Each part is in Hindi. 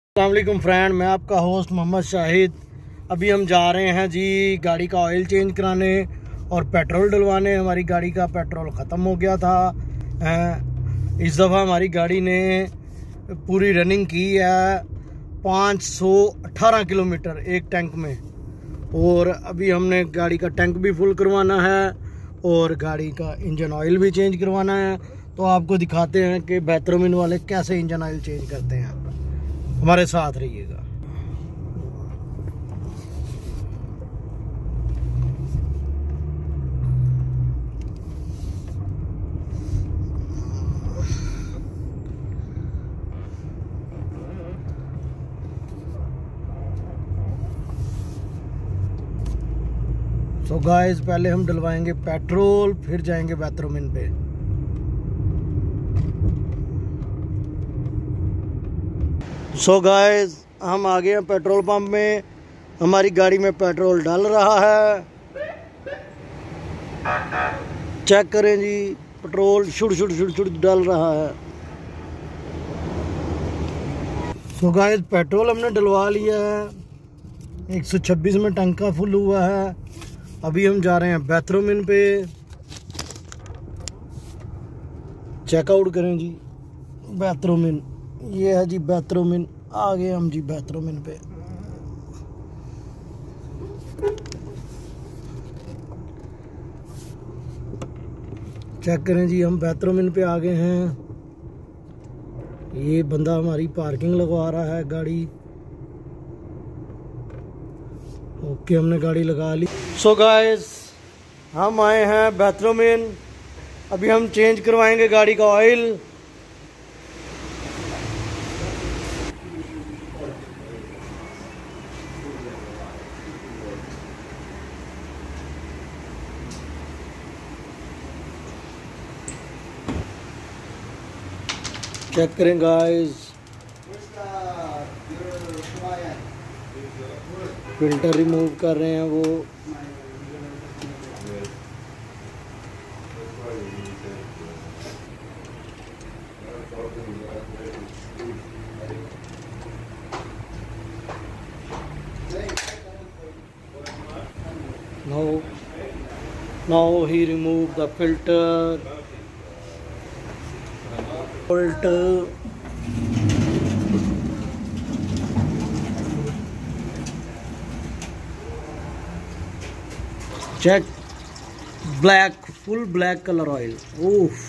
अस्सलामुअलैकुम फ्रेंड, मैं आपका होस्ट मोहम्मद शाहिद। अभी हम जा रहे हैं जी गाड़ी का ऑयल चेंज कराने और पेट्रोल डलवाने। हमारी गाड़ी का पेट्रोल ख़त्म हो गया था। इस दफ़ा हमारी गाड़ी ने पूरी रनिंग की है 518 किलोमीटर एक टैंक में। और अभी हमने गाड़ी का टैंक भी फुल करवाना है और गाड़ी का इंजन ऑयल भी चेंज करवाना है। तो आपको दिखाते हैं कि बेहतरीन वाले कैसे इंजन ऑयल चेंज करते हैं। हमारे साथ रहिएगा। सो गाइस, पहले हम डलवाएंगे पेट्रोल, फिर जाएंगे बाथरूम पे। सो गाइस, हम आ गए हैं पेट्रोल पंप में। हमारी गाड़ी में पेट्रोल डाल रहा है। चेक करें जी, पेट्रोल शुड़ शुड़ शुड़ शुड़ डाल रहा है। सो गाइस, पेट्रोल हमने डलवा लिया है। 126 में टंका फुल हुआ है। अभी हम जा रहे हैं बाथरूम पे। चेकआउट करें जी बाथरूम। ये है जी बाथरूम। आ गए हम जी बाथरूम पे। चेक करें जी, हम बाथरूम पे आ गए हैं। ये बंदा हमारी पार्किंग लगवा रहा है गाड़ी। ओके, हमने गाड़ी लगा ली। सो गाइस, हम आए हैं बाथरूम। अभी हम चेंज करवाएंगे गाड़ी का ऑयल। चेक करें गाइस, फिल्टर रिमूव कर रहे हैं वो। Now he removed the filter. Check black, full black color oil. Oof.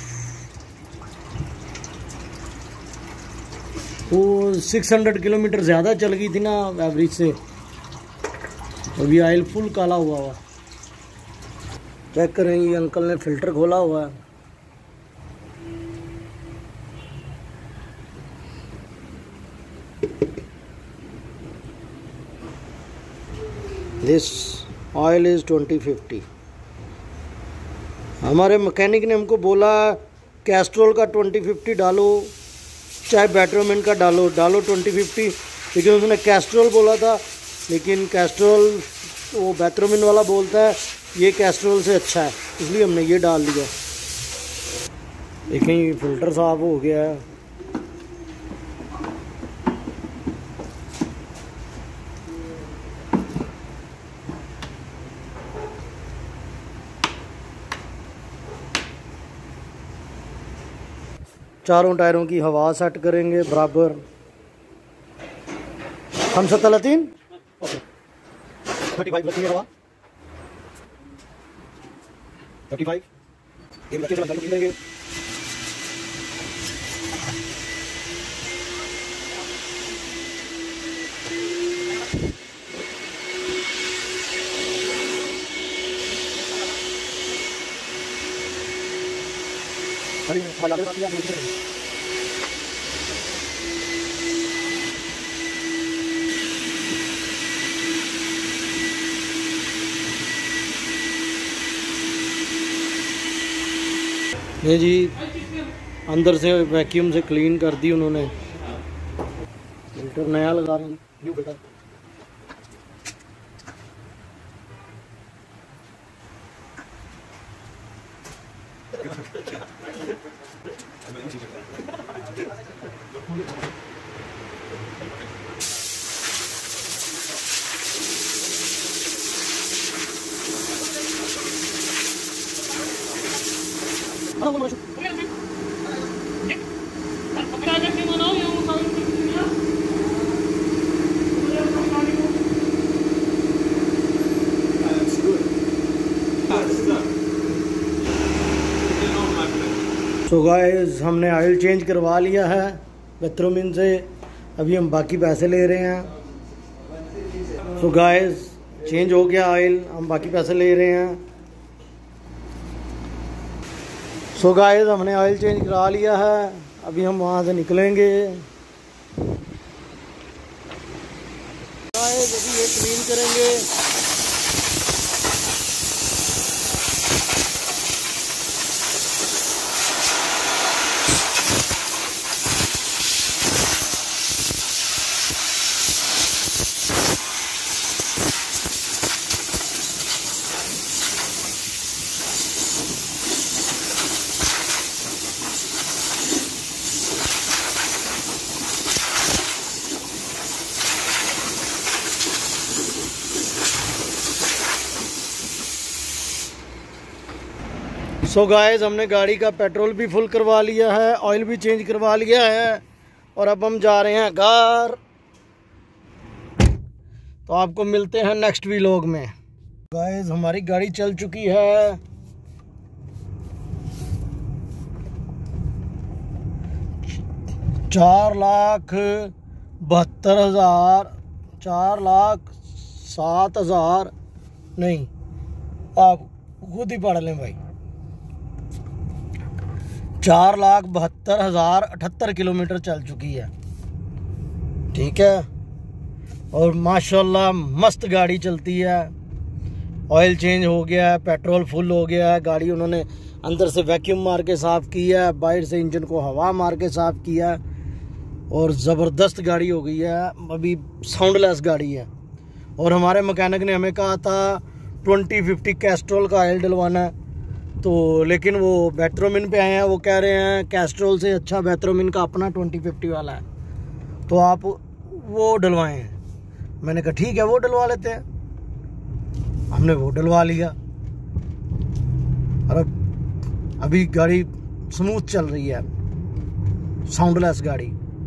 वो 600 किलोमीटर ज़्यादा चल गई थी ना एवरेज से। अभी ऑयल फुल काला हुआ। चेक करें, ये अंकल ने फिल्टर खोला हुआ है। This oil is 2050। हमारे मैकेनिक ने हमको बोला कैस्ट्रोल का 2050 डालो, चाहे बैटरोमिन का डालो 2050। लेकिन उसने कैस्ट्रोल बोला था, लेकिन कैस्ट्रोल वो बैटरोमिन वाला बोलता है ये कैस्ट्रोल से अच्छा है, इसलिए हमने ये डाल दिया। देखें, ये फिल्टर साफ हो गया है। चारों टायरों की हवा सेट करेंगे बराबर। हम 37 35 बची है हवा। 35 एक बच्चे से मतलब लेंगे। ये जी अंदर से वैक्यूम से क्लीन कर दी उन्होंने। फिल्टर नया लगा रहे हैं, न्यू फिल्टर। सो गाइस हमने ऑयल चेंज करवा लिया है पेट्रोमिन से। अभी हम बाकी पैसे ले रहे हैं। सो गाइस चेंज हो गया ऑयल, हम बाकी पैसे ले रहे हैं। सो गाइस हमने ऑयल चेंज करा लिया है, अभी हम वहाँ से निकलेंगे। गाइस अभी ये क्लीन करेंगे। सो गाइस हमने गाड़ी का पेट्रोल भी फुल करवा लिया है, ऑयल भी चेंज करवा लिया है और अब हम जा रहे हैं घर। तो आपको मिलते हैं नेक्स्ट व्लॉग में। गाइस हमारी गाड़ी चल चुकी है। $4,72,000 नहीं, आप खुद ही पढ़ लें भाई। 4,72,078 किलोमीटर चल चुकी है। ठीक है, और माशाल्लाह मस्त गाड़ी चलती है। ऑयल चेंज हो गया है, पेट्रोल फुल हो गया है। गाड़ी उन्होंने अंदर से वैक्यूम मार के साफ़ किया है, बाहर से इंजन को हवा मार के साफ़ किया है और ज़बरदस्त गाड़ी हो गई है। अभी साउंडलेस गाड़ी है। और हमारे मैकेनिक ने हमें कहा था 2050 कैस्ट्रोल का ऑयल डलवाना है, तो लेकिन वो बेट्रोमिन पे आए हैं। वो कह रहे हैं कैस्ट्रोल से अच्छा बेट्रोमिन का अपना 2050 वाला है, तो आप वो डलवाएं हैं। मैंने कहा ठीक है वो डलवा लेते हैं। हमने वो डलवा लिया और अभी गाड़ी स्मूथ चल रही है, साउंडलेस गाड़ी।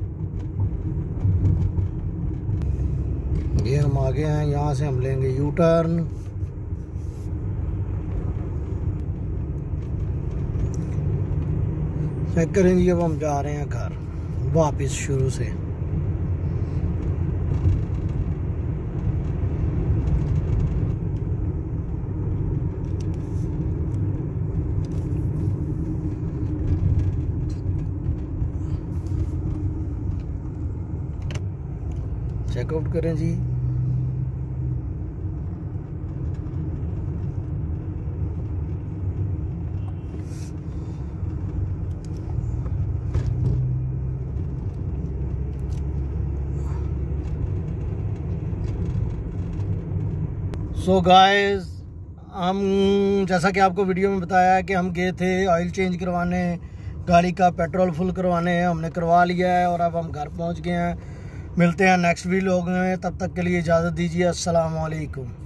ये हम आगे हैं, यहाँ से हम लेंगे यू टर्न। चेक करें जी, अब हम जा रहे हैं घर वापस शुरू से। चेकआउट करें जी। सो गाइस हम जैसा कि आपको वीडियो में बताया है कि हम गए थे ऑयल चेंज करवाने, गाड़ी का पेट्रोल फुल करवाने। हमने करवा लिया है और अब हम घर पहुंच गए हैं। मिलते हैं नेक्स्ट व्लॉग में, तब तक के लिए इजाज़त दीजिए। अस्सलाम वालेकुम।